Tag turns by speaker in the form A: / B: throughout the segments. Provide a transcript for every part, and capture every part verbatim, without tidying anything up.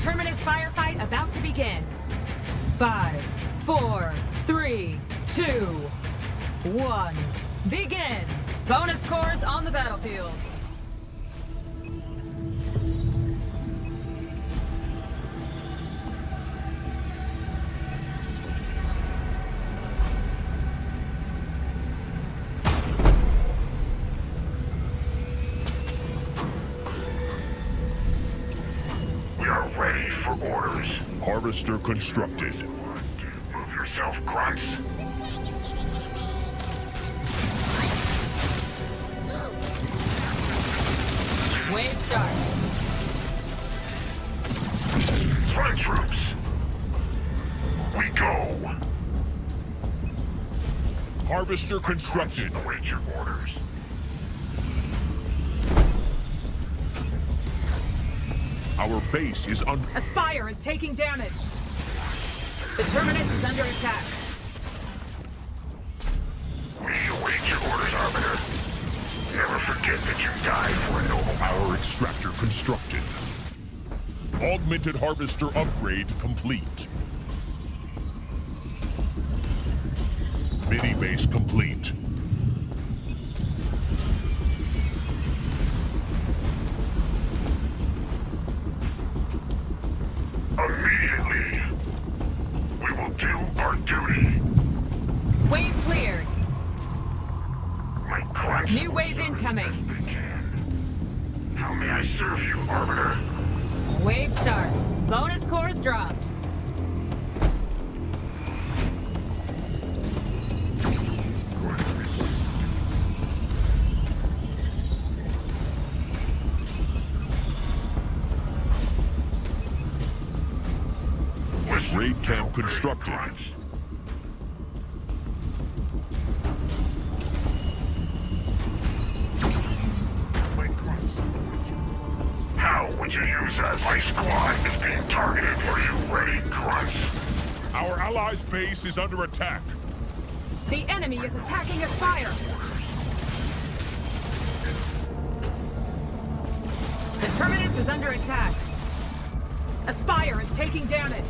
A: Terminus firefight about to begin. Five, four, three, two, one. Begin! Bonus cores on the battlefield.
B: Orders.
C: Harvester constructed.
B: Move yourself, grunts.
A: Wave start.
B: Front troops. We go.
C: Harvester constructed.
B: Await your orders.
C: Our base is under...
A: A spire is taking damage. The Terminus is under attack.
B: We await your orders, Arbiter. Never forget that you died for a noble
C: Our extractor constructed. Augmented Harvester upgrade complete. Mini base complete.
B: Immediately. We will do our duty.
A: Wave cleared.
B: My grunts
A: New
B: will
A: wave
B: serve
A: incoming.
B: as best they can. How may I serve you, Arbiter?
A: Wave start. Bonus cores dropped.
C: Raid camp constructed.
B: How would you use us? My squad is being targeted. Are you ready, grunts?
C: Our allies' base is under attack.
A: The enemy is attacking a spire. The Terminus is under attack. A spire is taking damage.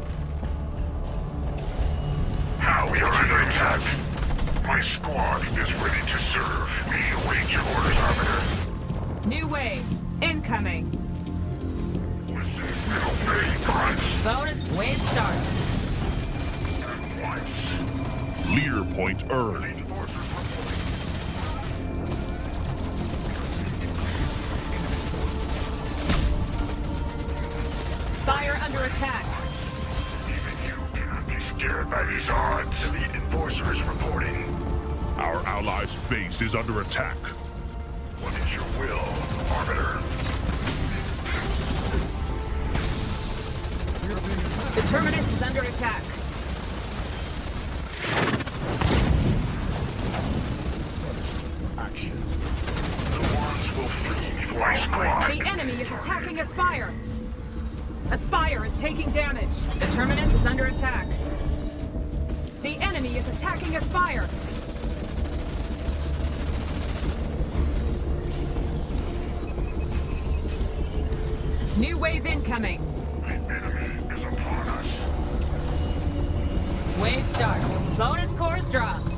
B: How we are under attack. My squad is ready to serve. We await your orders, Arbiter.
A: New wave incoming.
B: Listen and obey, grunts.
A: Bonus wave start.
B: At once.
C: Leader point earned.
A: Spire under attack.
B: Even you cannot be scared by these odds. Elite enforcers reporting.
C: Our allies' base is under attack.
B: What is your will, Arbiter?
A: The Terminus is under attack.
B: Action. The ones will flee before I squad.
A: The enemy is attacking a spire. A spire is taking damage. The Terminus is under attack. The enemy is attacking a spire. New wave incoming.
B: The enemy is upon us.
A: Wave start. Bonus cores dropped.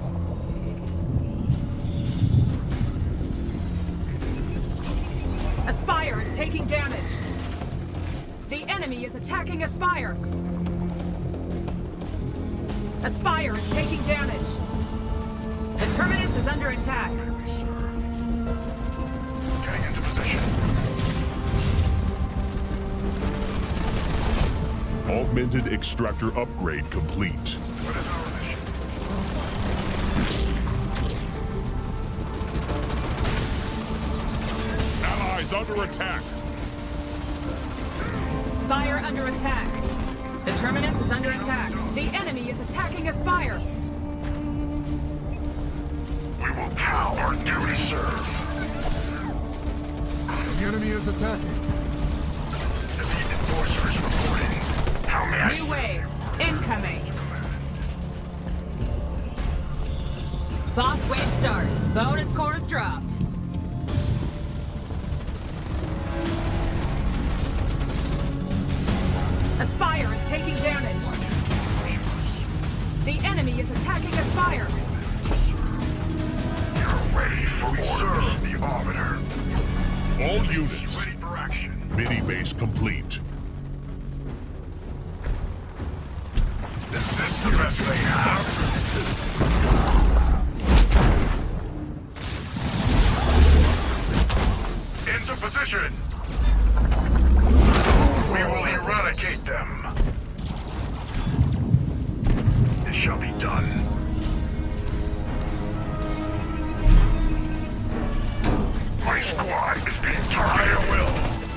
A: A spire is taking damage. The enemy is attacking a spire. A spire is taking damage. The Terminus is under attack.
B: Getting into position.
C: Augmented extractor upgrade complete.
B: What is our mission?
C: Allies under attack.
A: Spire under attack. The Terminus is under attack. The enemy is attacking a spire.
B: We will do our duty, serve.
D: The enemy is attacking.
B: Elite enforcers reporting. How may I
A: New wave incoming. Boss wave start. Bonus cores dropped. attacking Aspire!
B: You're ready for orders. The Arbiter.
C: All units.
B: Ready for action.
C: Mini-base complete.
B: Is this the best they have? Into position. We will eradicate them. It shall be done. My squad is being targeted. I will.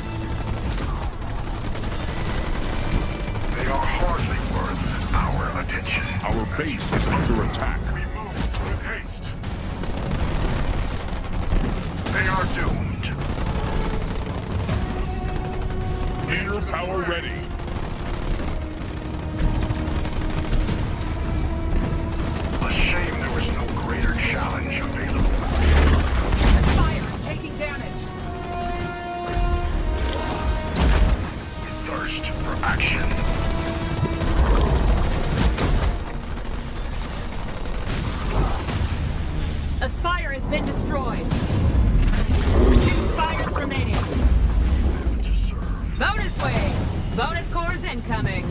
B: They are hardly worth our attention.
C: Our base is under attack.
B: We move with haste. They are doomed.
C: Leader power ready.
B: A shame there was no greater challenge available.
A: Aspire is taking damage!
B: We thirst for action.
A: Aspire has been destroyed! Two spires remaining!
B: To serve.
A: Bonus wave! Bonus cores incoming!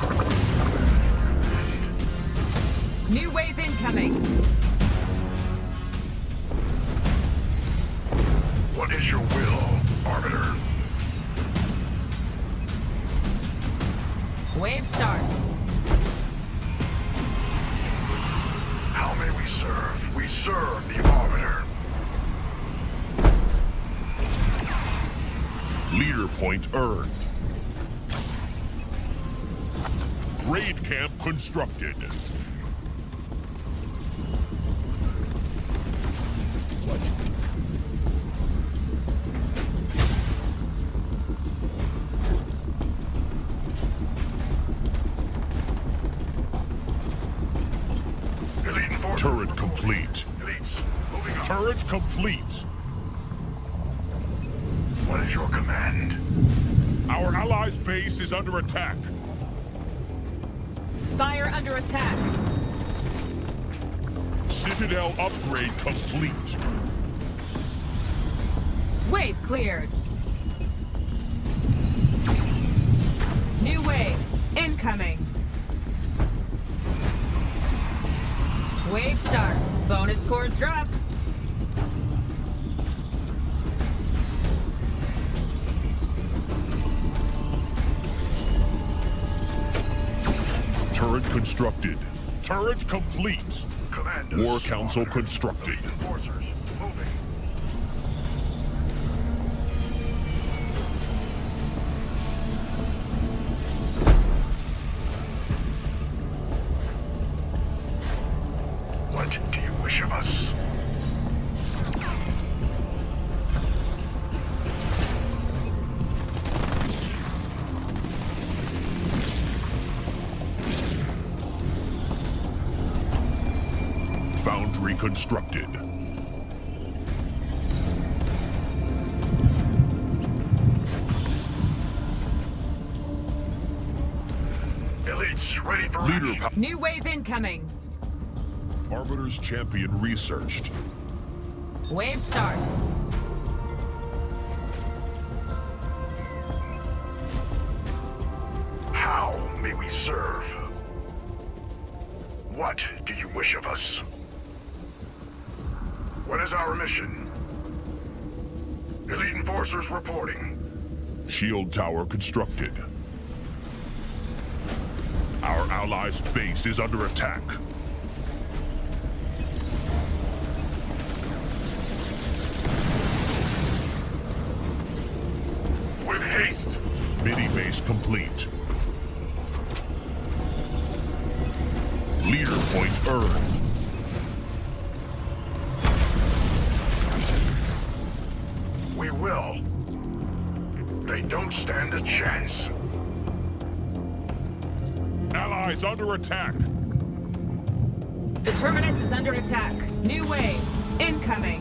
A: New wave incoming!
B: What is your will, Arbiter?
A: Wave start!
B: How may we serve? We serve the Arbiter.
C: Leader point earned. Raid camp constructed.
B: Elite Enforcers.
C: Turret complete.
B: Elites, moving up.
C: Turret complete.
B: What is your command?
C: Our allies' base is under attack.
A: Spire under attack!
C: Citadel upgrade complete.
A: Wave cleared! New wave incoming! Wave start! Bonus scores dropped!
C: Turret constructed. Turret complete.
B: Commanders.
C: War Council
B: Arbiter.
C: constructed.
B: Elite Enforcers, moving. What do you wish of us?
C: Foundry constructed.
B: Elites, ready for
C: Leader
B: action.
C: power.
A: New wave incoming!
C: Arbiter's champion researched.
A: Wave start!
B: How may we serve? What do you wish of us? What is our mission? Elite Enforcers reporting.
C: Shield tower constructed. Our allies' base is under attack.
B: With haste.
C: Mini-base complete. Leader point earned.
B: We will. They don't stand a chance.
C: Allies under attack.
A: The terminus is under attack. New wave incoming!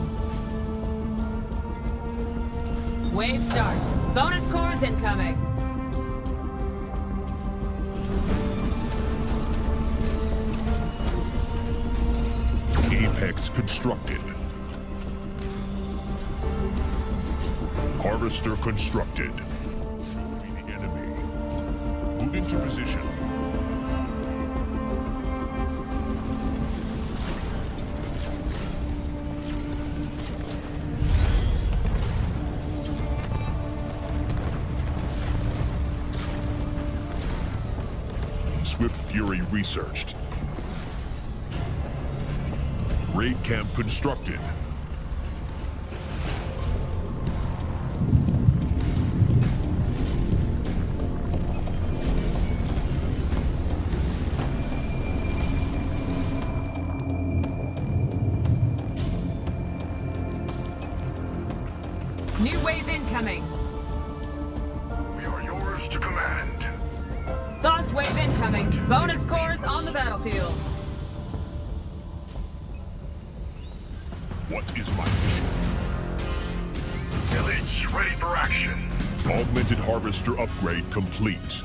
A: Wave start! Bonus cores incoming!
C: Phoenix constructed. Harvester constructed. Show me the enemy. Move into position. Swift Fury researched. Raid camp constructed.
A: New wave incoming.
B: We are yours to command.
A: Boss wave incoming. Bonus cores on the battlefield.
C: What is my mission?
B: Elites ready for action.
C: Augmented Harvester upgrade complete.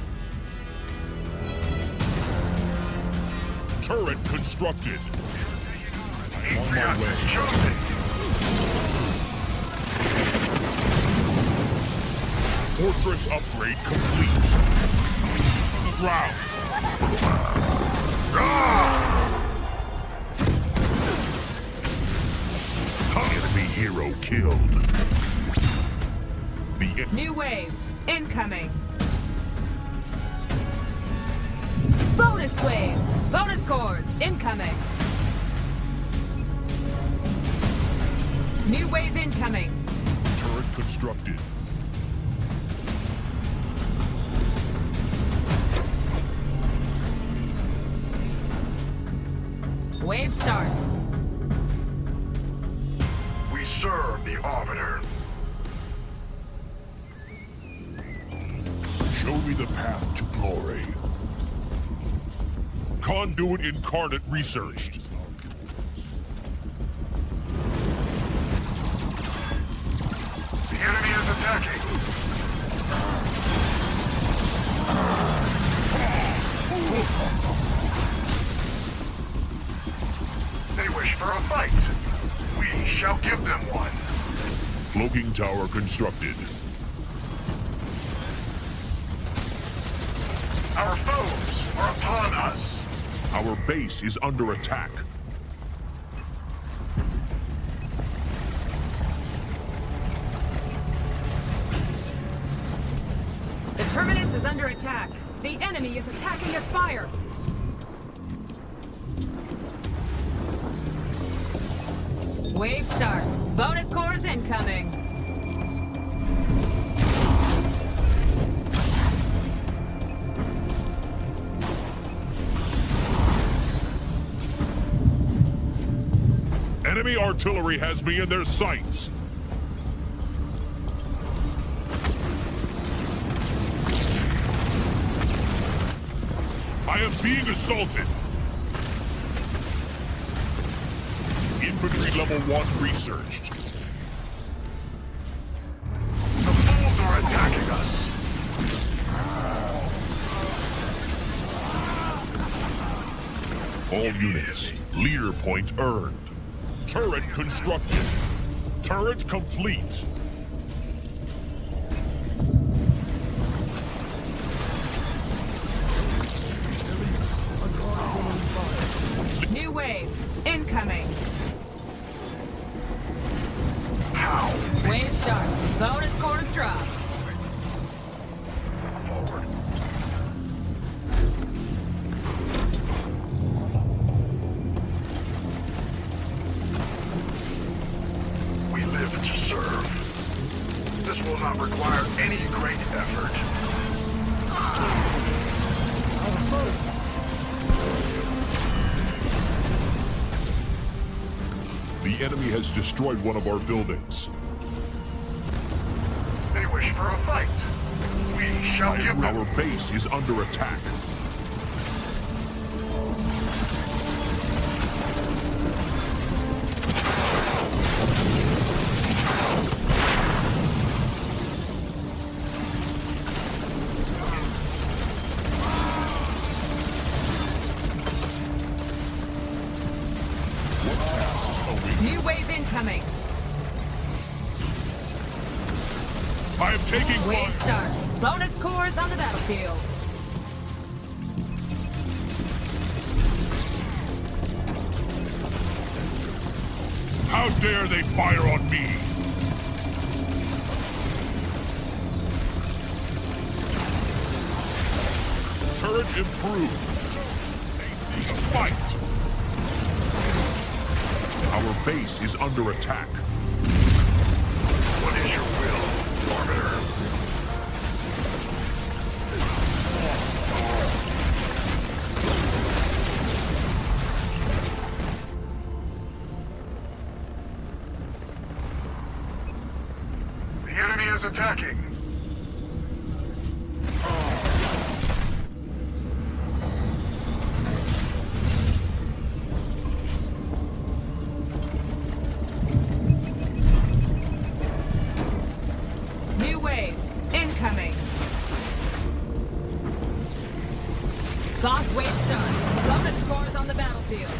C: Turret constructed.
B: Atriox is chosen.
C: Fortress upgrade complete. On the ground. Enemy hero killed. The en-
A: New wave incoming. Bonus wave. Bonus cores incoming. New wave incoming.
C: turret constructed.
A: Wave start.
B: We serve the Arbiter.
C: Show me the path to glory. Conduit Incarnate researched.
B: The enemy is attacking. They wish for a fight. We shall give them one.
C: Cloaking tower constructed.
B: Our foes are upon us.
C: Our base is under attack.
A: The terminus is under attack. The enemy is attacking a spire. Wave start. Bonus cores incoming.
C: Enemy artillery has me in their sights. I am being assaulted. Infantry level one researched.
B: The fools are attacking us.
C: All units, leader point earned. Turret constructed. Turret complete.
A: New wave incoming.
B: How?
A: Wave start. Bonus cores dropped.
B: Forward. We live to serve. This will not require any great effort.
C: The enemy has destroyed one of our buildings.
B: They wish for a fight. We shall give them.
C: Our base is under attack. What
A: wave incoming.
C: I am taking
A: Wave
C: fire.
A: start. Bonus cores on the battlefield.
C: How dare they fire on me? Turret improved. Fight! Our base is under attack.
B: What is your will, Arbiter? The enemy is attacking.
A: New wave incoming. Boss wave start. Bonus cores on the battlefield.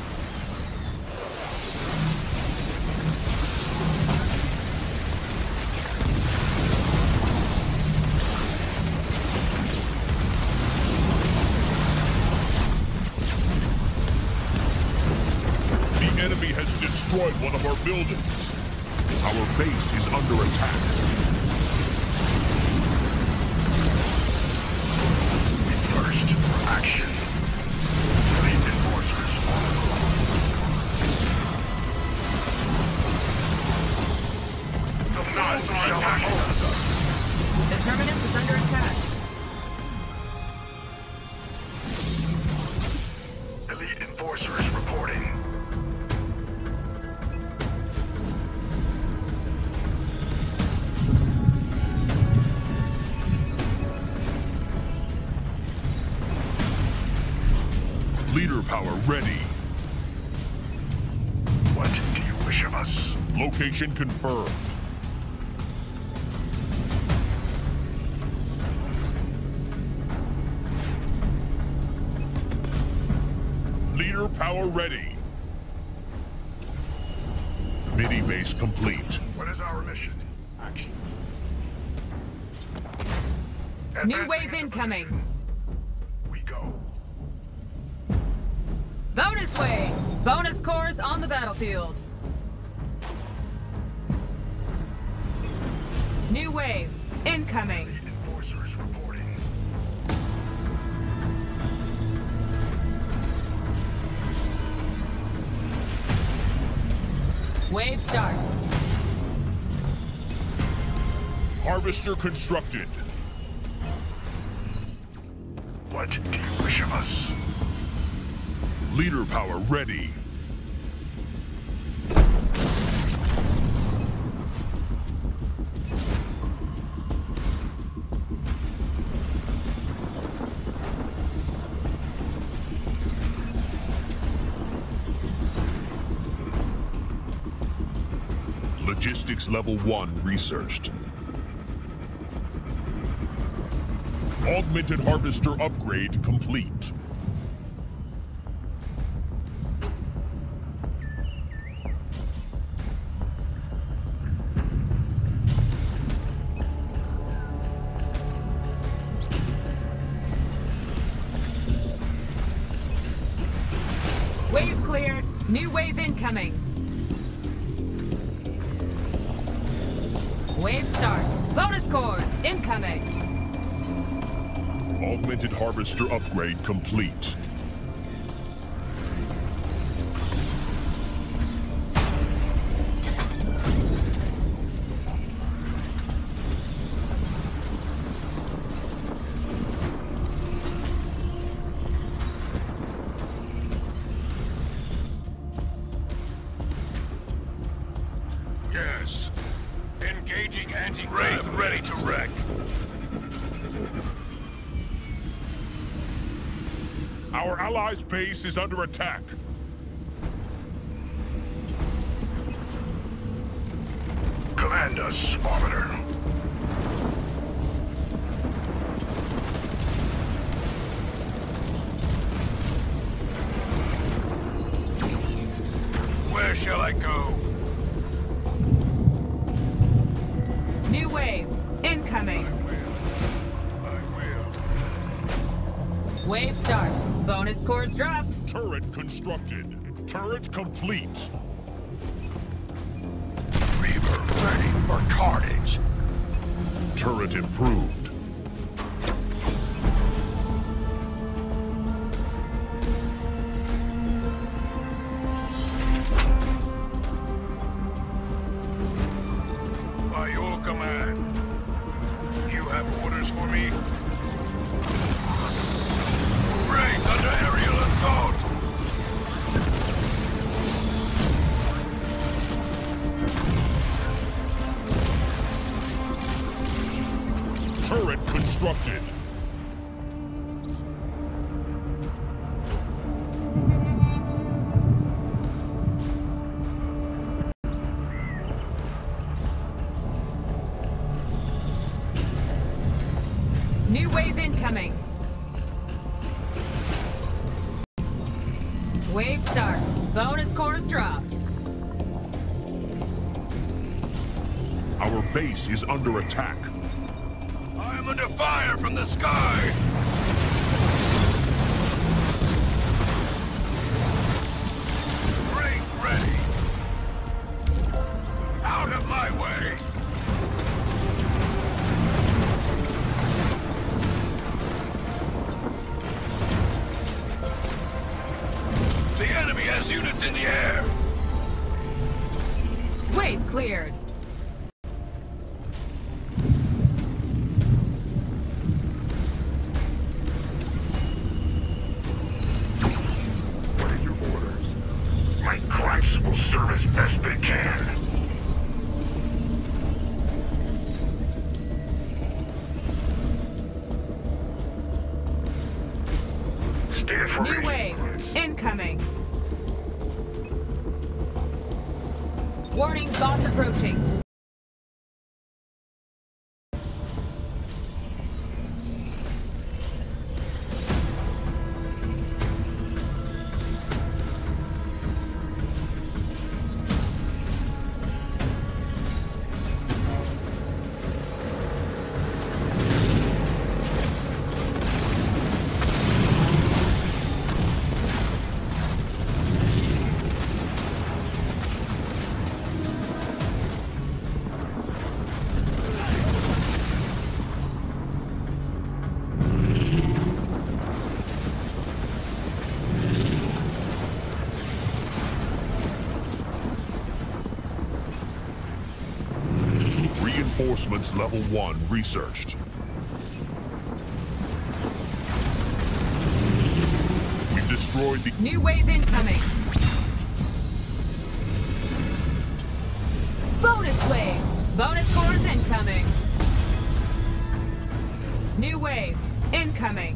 C: The enemy has destroyed one of our buildings. Our base is under attack.
B: First for action. Elite enforcers on the move. The Nuns are attacking us.
A: The terminus is under attack.
B: Elite enforcers reporting.
C: Leader power ready.
B: What do you wish of us?
C: Location confirmed. Leader power ready. Mini base complete.
B: What is our mission? Action.
A: New
B: Advancing
A: wave
B: into
A: incoming.
B: position. We go.
A: Bonus wave. Bonus cores on the battlefield. New wave incoming.
B: Elite enforcers reporting.
A: Wave start.
C: Harvester constructed.
B: What do you wish of us?
C: Leader power ready. Logistics level one researched. Augmented harvester upgrade complete.
A: Wave cleared. New wave incoming. Wave start. Bonus cores incoming.
C: Augmented harvester upgrade complete.
B: Yes. Engaging anti-Wraith ready to wreck.
C: Our allies' base is under attack.
B: Command us, Arbiter. Where shall I go?
A: Wave start. Bonus scores dropped.
C: Turret constructed. Turret complete.
B: Reaver ready for carnage.
C: Turret improved.
B: By your command. You have orders for me? Raid under aerial assault!
C: Turret constructed.
A: New wave incoming. Wave start. Bonus scores dropped.
C: Our base is under attack.
B: I am under fire from the sky! Wraith ready! Out of my way! The enemy has units in the air!
A: Wave cleared.
B: What are your orders? My clamps will serve as best they can. Stand for
A: New wave incoming. Warning, boss approaching.
C: Reinforcements level one researched. We've destroyed the...
A: New wave incoming. Bonus wave. Bonus scores incoming. New wave incoming.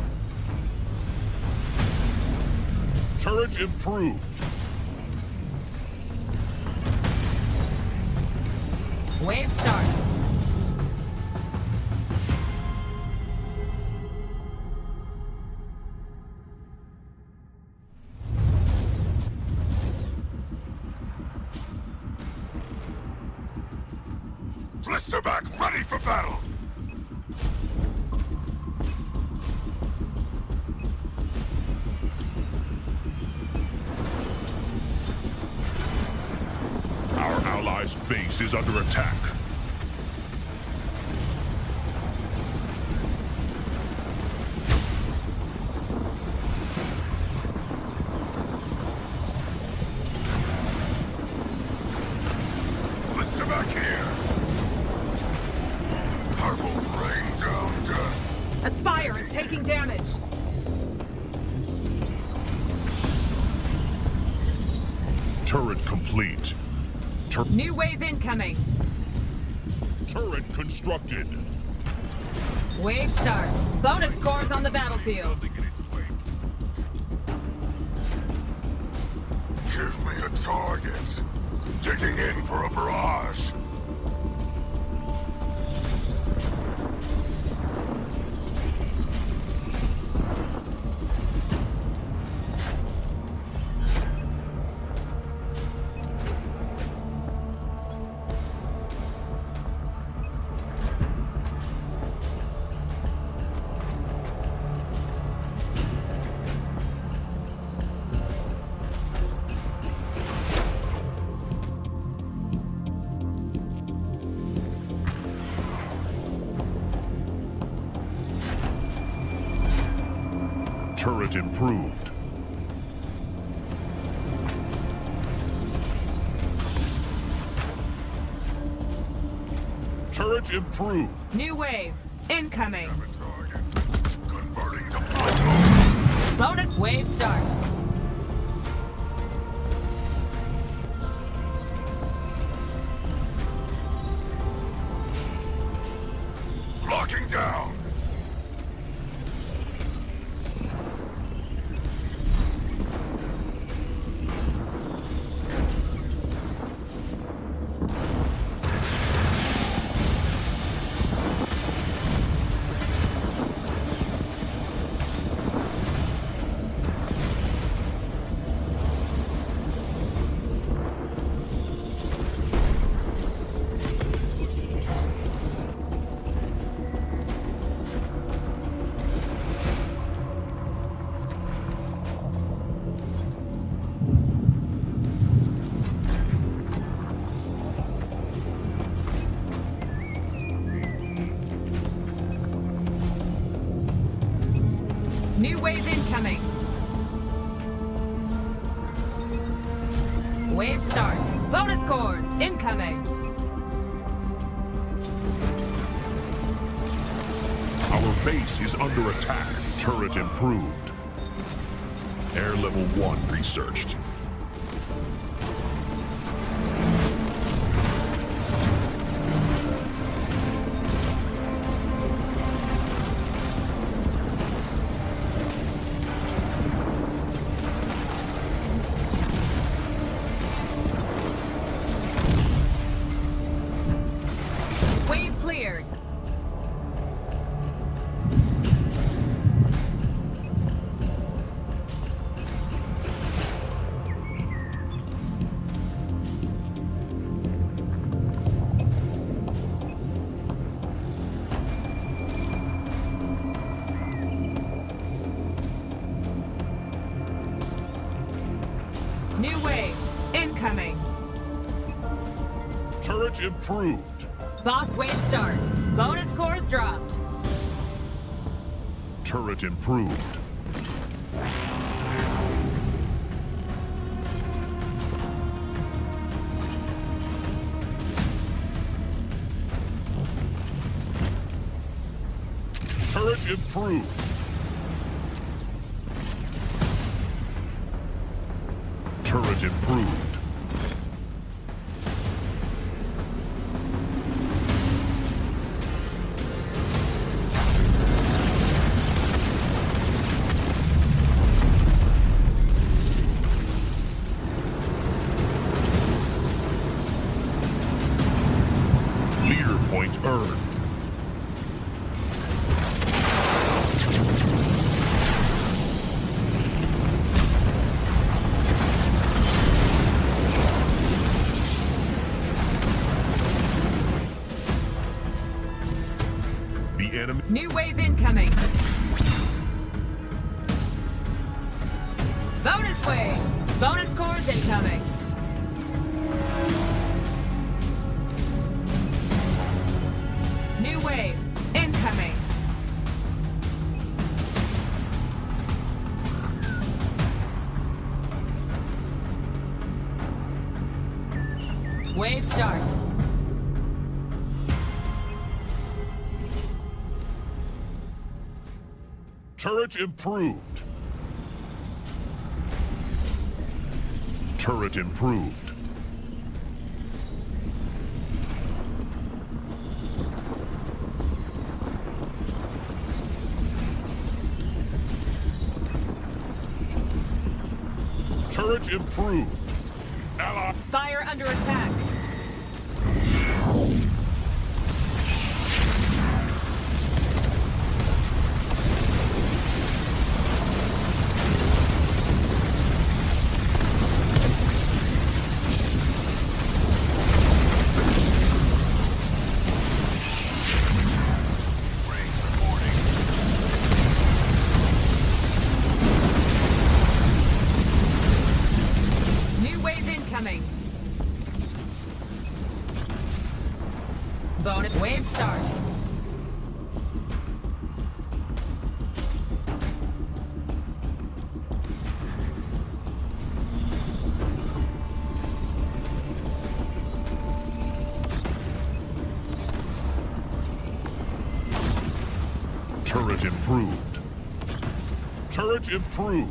C: Turret improved.
A: Wave start.
B: Blisterback ready for battle!
C: Our allies' base is under attack.
B: Blisterback here! I will rain down death!
A: Aspire is taking damage.
C: Turret complete. Tur
A: New wave incoming.
C: Turret constructed.
A: Wave start. Bonus scores on the battlefield.
B: Give me a target. Digging in for a barrage.
C: Turret improved. Turret improved.
A: New wave incoming.
B: Converting to flight mode.
A: Bonus wave start.
B: Locking down.
A: New wave incoming. Wave start. Bonus cores incoming.
C: Our base is under attack. Turret improved. Air level one researched.
A: Wave cleared. New wave incoming.
C: Turret improved.
A: Boss wave start. Bonus cores dropped.
C: Turret improved. Turret improved. Turret improved. Leader point earned. The enemy.
A: New wave incoming. Bonus wave. Bonus cores incoming. New wave incoming. Wave start.
C: Turret improved. Turret improved. Turret improved. Ally.
A: Spire under attack. New wave incoming.
C: Turret improved. Turret improved.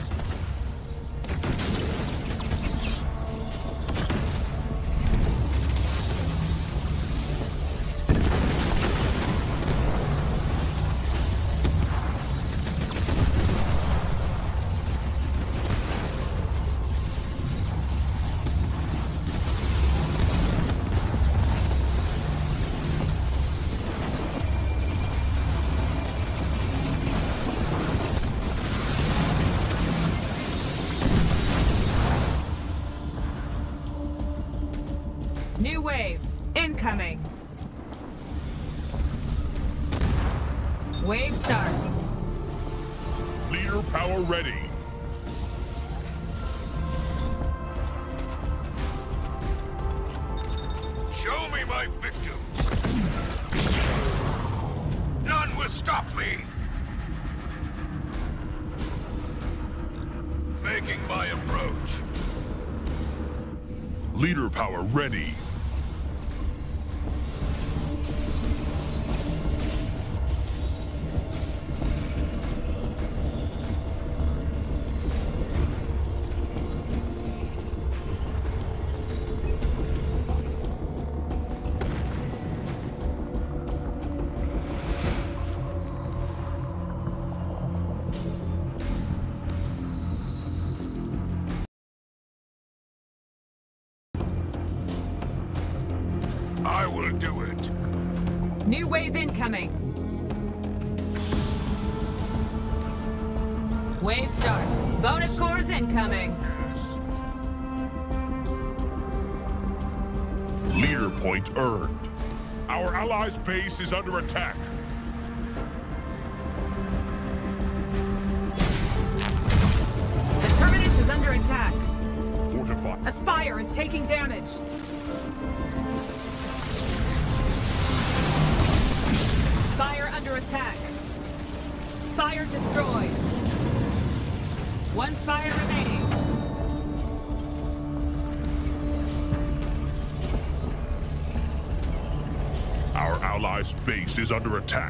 A: New wave, incoming. Wave start.
C: Leader power ready.
B: Show me my victims. None will stop me. Making my approach.
C: Leader power ready.
B: I will do it.
A: New wave incoming. Wave start. Bonus cores incoming.
C: Leader point earned. Our allies' base is under attack.
A: The terminus is under attack.
C: Fortify.
A: A spire is taking damage. Spire under attack. Spire destroyed. One spire remaining.
C: Our allies' base is under attack.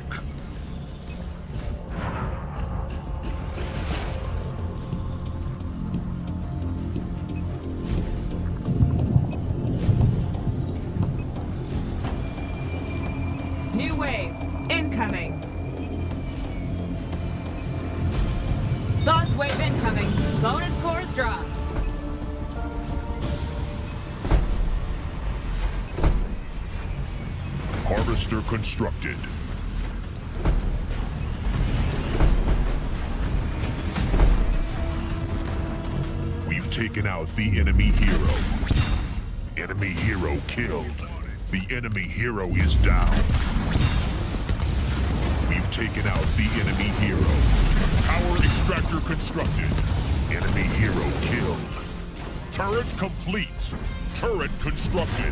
A: New wave incoming. Lost wave incoming. Bonus cores dropped.
C: Harvester constructed. We've taken out the enemy hero. Enemy hero killed. The enemy hero is down. We've taken out the enemy hero. Power extractor constructed. Enemy hero killed. Turret complete. Turret constructed.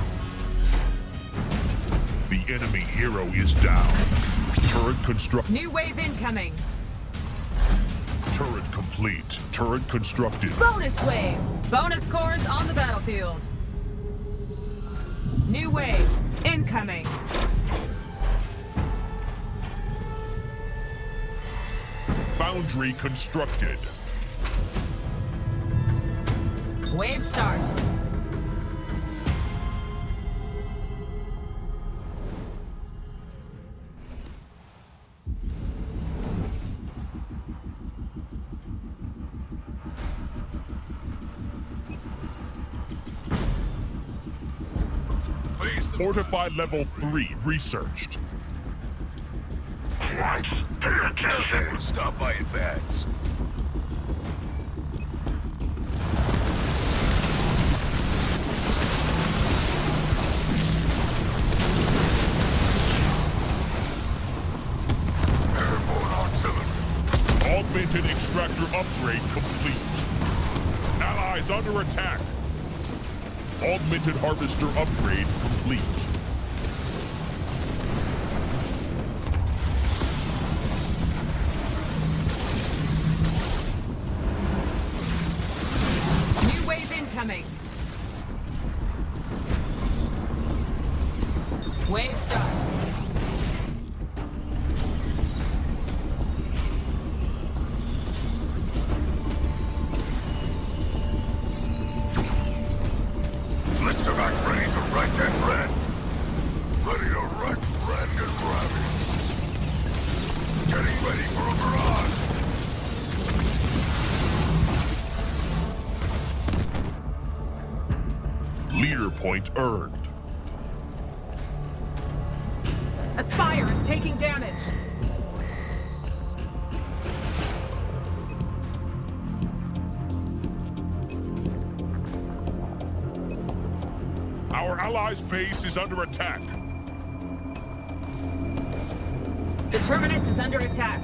C: The enemy hero is down. Turret construct.
A: New wave incoming.
C: Turret complete. Turret constructed.
A: Bonus wave. Bonus cores on the battlefield. New wave incoming.
C: Foundry constructed.
A: Wave start.
C: Fortified level three researched.
B: Once, pay attention. Nothing will stop my advance. Airborne artillery.
C: Augmented extractor upgrade complete. Allies under attack. Augmented harvester upgrade complete.
A: New wave incoming. Wave start.
C: point earned.
A: A spire is taking damage.
C: Our allies' base is under attack.
A: The terminus is under attack.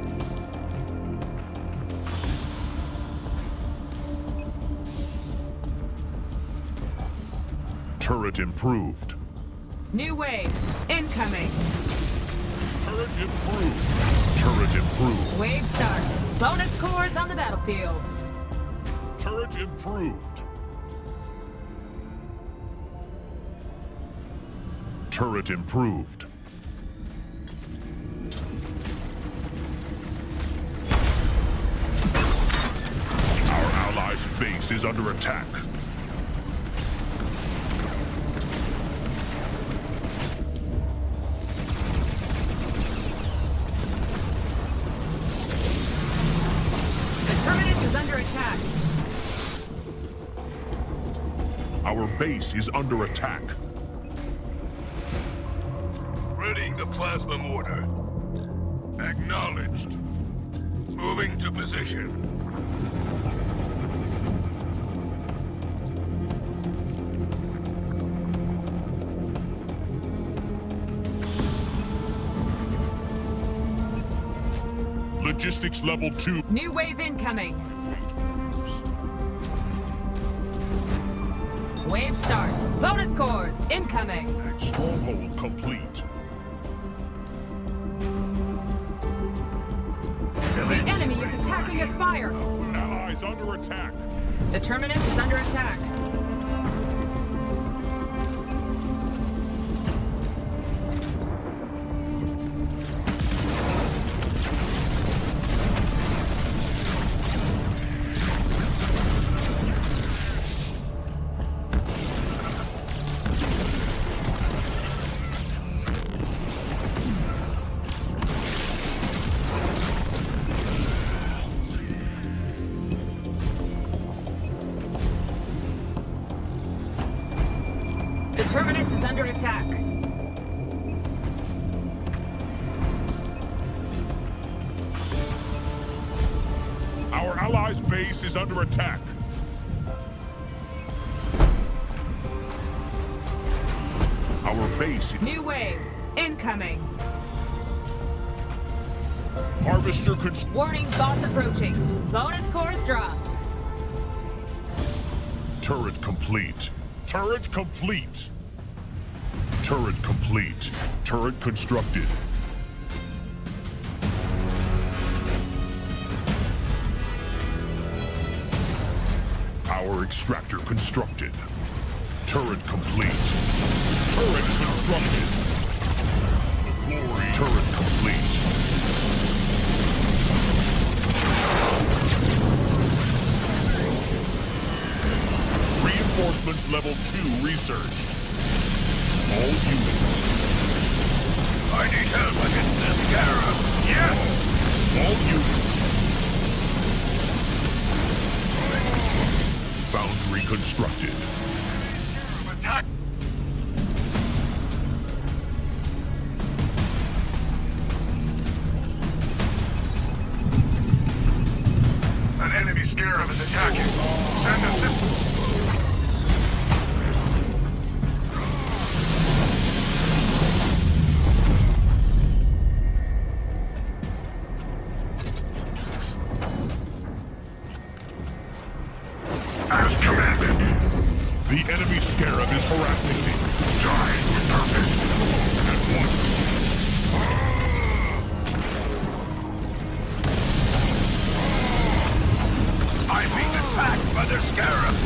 C: Turret improved.
A: New wave incoming.
C: Turret improved. Turret improved.
A: Wave start. Bonus cores on the battlefield.
C: Turret improved. Turret improved. Our allies' base is under attack.
A: The terminus is under attack.
C: Our base is under attack.
B: Readying the plasma mortar. Acknowledged. Moving to position.
C: Logistics level two.
A: New wave incoming. Wave start. Bonus cores incoming.
C: Stronghold complete.
A: The enemy is attacking a spire.
C: Allies under attack.
A: The terminus is under attack. The terminus is under attack.
C: Our allies' base is under attack. Our base.
A: New wave incoming.
C: Harvester const-
A: Warning, boss approaching. Bonus cores dropped.
C: Turret complete. Turret complete. Turret complete. Turret constructed. Our extractor constructed. Turret complete. Turret constructed. Glory. Turret complete. Reinforcements level two researched. All units.
B: I need help against the Scarab. Yes!
C: All units. Foundry constructed.
B: Attack! An enemy Scarab is attacking. Send a sim- As commanded.
C: The enemy Scarab is harassing me.
B: Die with purpose.
C: At once.
B: I'm being attacked by the Scarab.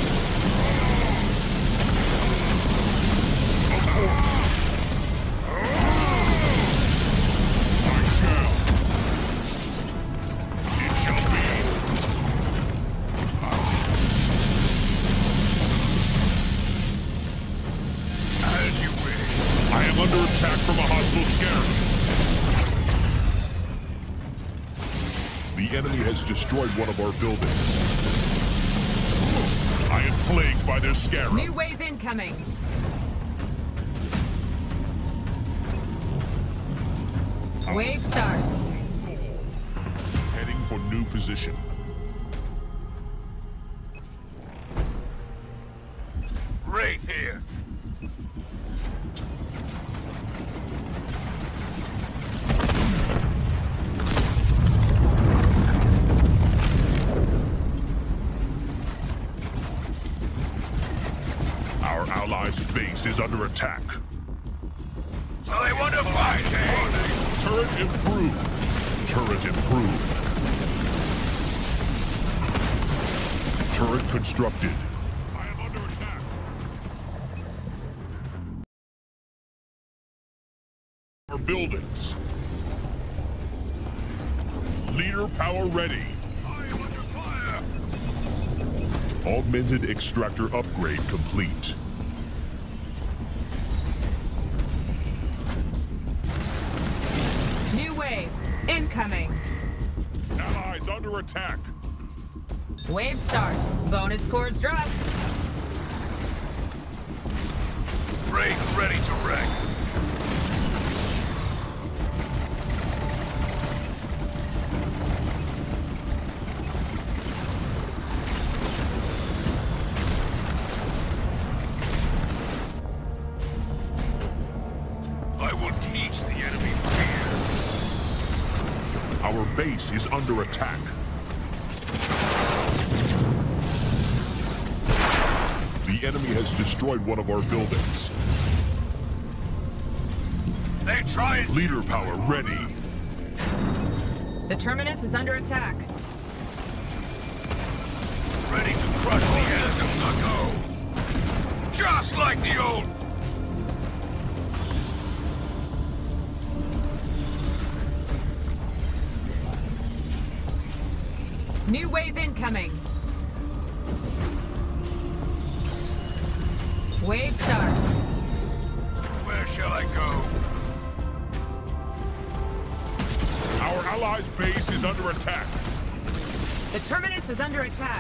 C: Of course. I shall. It shall be.
B: As you wish.
C: I am under attack from a hostile Scarab. The enemy has destroyed one of our buildings. I am plagued by their Scarab.
A: New wave incoming. incoming. Wave start.
C: Heading for new position.
B: Wraith here.
C: Our allies' base is under attack.
B: So they want to fight, eh?
C: Turret improved. Turret improved. Turret constructed. I am under attack. Our buildings. Leader power ready.
B: I am under fire.
C: Augmented extractor upgrade complete.
A: New wave incoming.
C: Allies under attack.
A: Wave start. Bonus scores dropped.
B: Wraith ready to wreck. I will teach the enemy fear.
C: Our base is under attack. The enemy has destroyed one of our buildings.
B: They try and
C: Leader power ready.
A: The terminus is under attack.
B: ready to crush the enemy. Go. Just like the old.
A: New wave incoming. Wave start.
B: Where shall I go?
C: Our allies' base is under attack.
A: The terminus is under attack.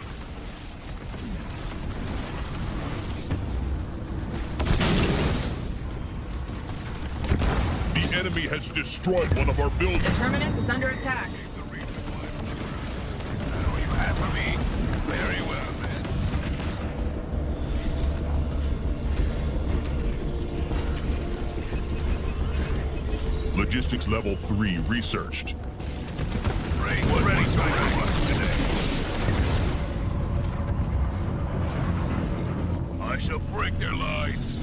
C: The enemy has destroyed one of our buildings.
A: The terminus is under attack.
B: Oh, you have for me? Very well, then.
C: Logistics level three researched.
B: Ready, what ready to wreck today? I shall break their lines.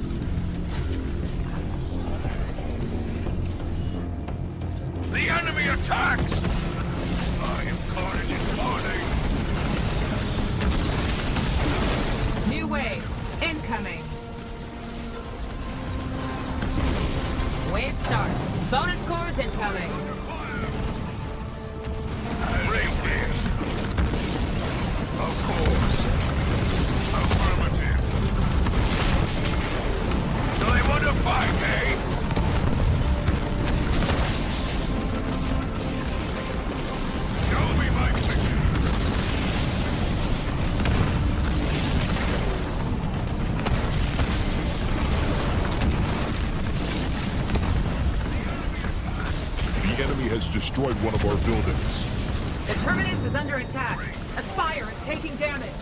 B: The enemy attacks! I am carnage incarnate.
A: New wave incoming. Wave start. Bonus cores incoming.
B: Right here. Of course. Affirmative. So they want to fight, eh? Show me my picture.
C: The enemy has destroyed one of our buildings.
A: The terminus is under attack. A spire is taking damage.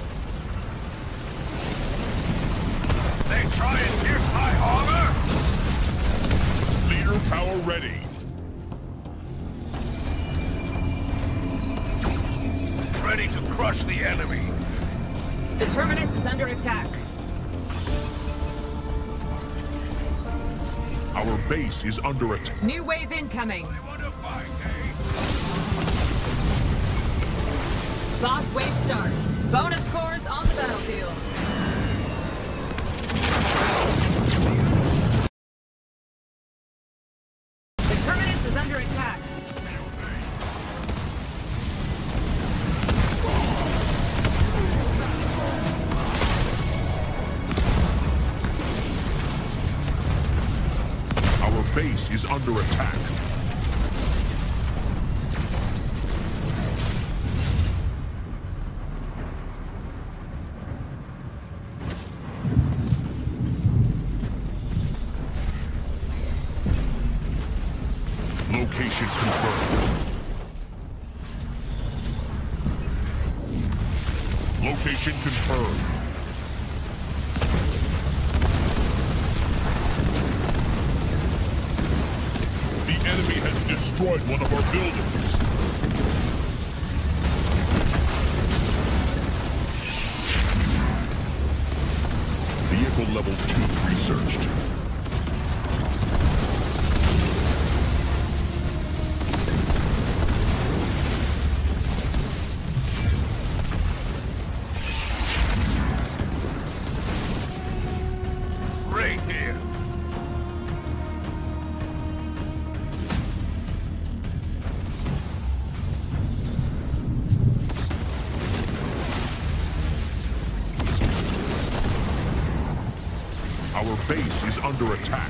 B: They try and pierce my armor?
C: Leader power ready.
B: Ready to crush the enemy.
A: The terminus is under attack.
C: Our base is under attack.
A: New wave incoming.
B: They want to fight, eh?
A: Boss wave start. Bonus cores on the battlefield. The terminus is under attack.
C: Our base is under attack. Location confirmed. Location confirmed. The enemy has destroyed one of our buildings. Vehicle level two researched.
B: Right here.
C: Our base is under attack.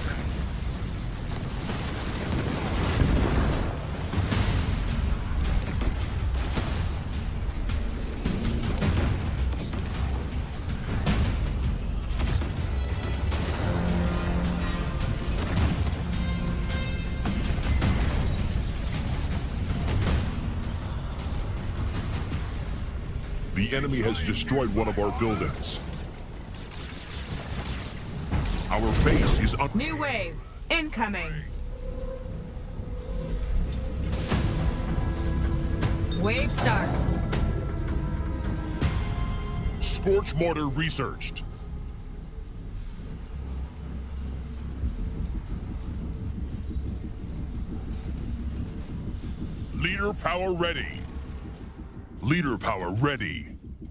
C: The enemy has destroyed one of our buildings. Our base is un-
A: New wave incoming. Wave start.
C: Scorch mortar researched. Leader power ready. Leader power ready.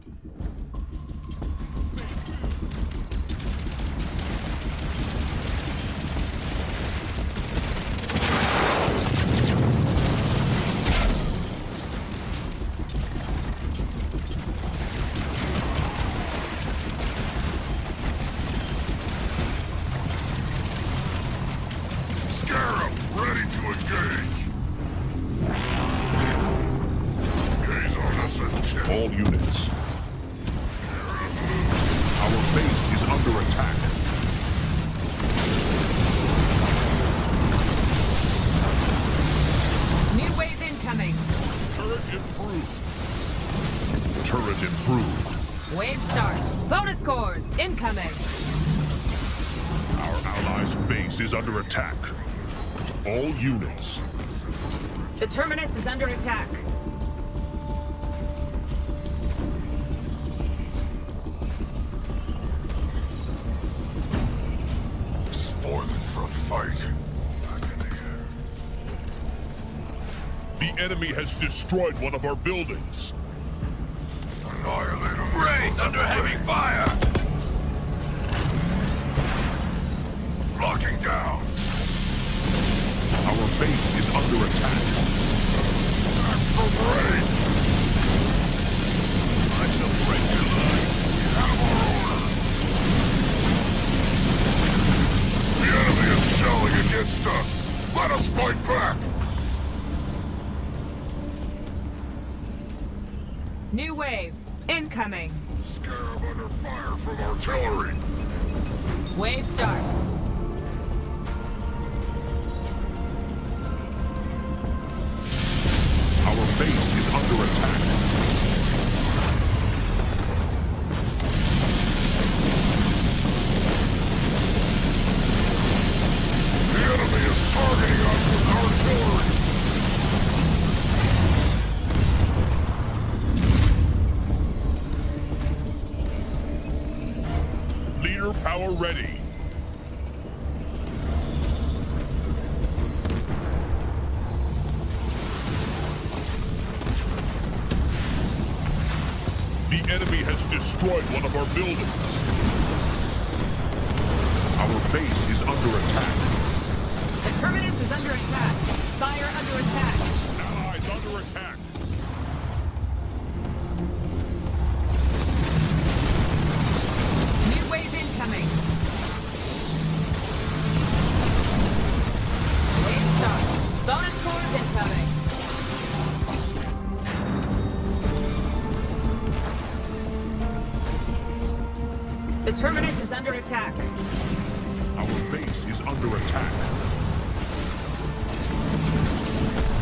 B: Scarab, ready to engage. Gaze on us and check.
C: All units. Our base is under attack.
A: New wave incoming.
C: Turret improved. Turret improved.
A: Wave start. Bonus cores incoming.
C: Our allies' base is under attack. All units.
A: The terminus is under attack.
B: Spoiling for a fight.
C: The enemy has destroyed one of our buildings.
B: Annihilate them. Raids under heavy fire. Locking down.
C: Our base is under attack.
B: Time for raid. I shall break your line. We have our orders. The enemy is shelling against us. Let us fight back.
A: New wave incoming.
B: Scarab under fire from artillery.
A: Wave start.
C: Our base is under attack.
B: The enemy is targeting us with artillery.
C: Leader power ready. The enemy has destroyed one of our buildings. Our base is under attack.
A: The terminus is under attack. Spire under attack.
C: Allies under attack.
A: New wave incoming. Wave start. Bonus cores incoming. The terminus is under attack.
C: Our base is under attack.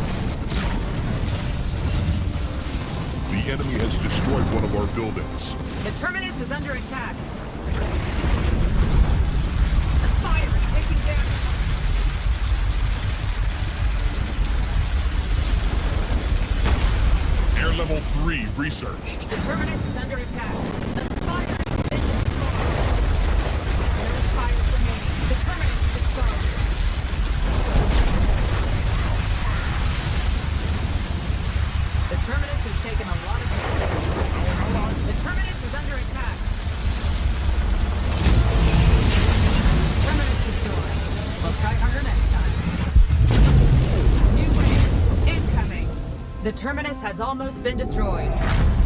C: enemy has destroyed one of our buildings.
A: The Terminus is under attack. The Spire is taking damage.
C: Air level three researched.
A: The Terminus is under attack. The Spire has been destroyed. There are Spires remaining. The Terminus is exposed. The Terminus has taken a lot of damage. The Terminus is under attack. Terminus destroyed. We'll try harder next time. New wave incoming. The Terminus has almost been destroyed.